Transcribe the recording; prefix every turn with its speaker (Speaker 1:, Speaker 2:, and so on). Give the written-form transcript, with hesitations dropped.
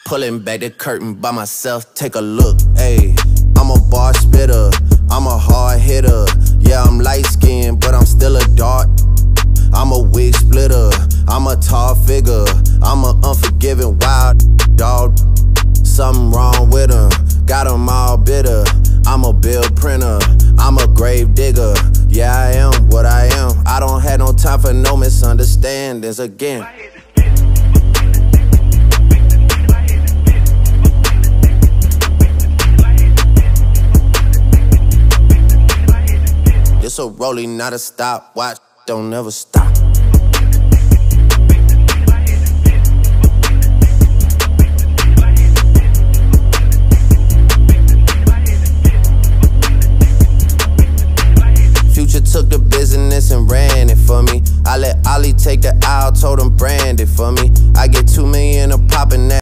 Speaker 1: Pulling back the curtain by myself, take a look, ayy. I'm a bar spitter, I'm a hard hitter. Yeah, I'm light-skinned, but I'm still a dark. I'm a wig splitter, I'm a tall figure. I'm a unforgiving wild dog. Something wrong with him, got him all bitter. I'm a bill printer, I'm a grave digger. Yeah, I am what I am. I don't have no time for no misunderstandings again. It's a rolling, not a stopwatch. Don't never stop. Future took the business and ran it for me. I let Ollie take the aisle, told him brand it for me. I get 2 million a poppin' that.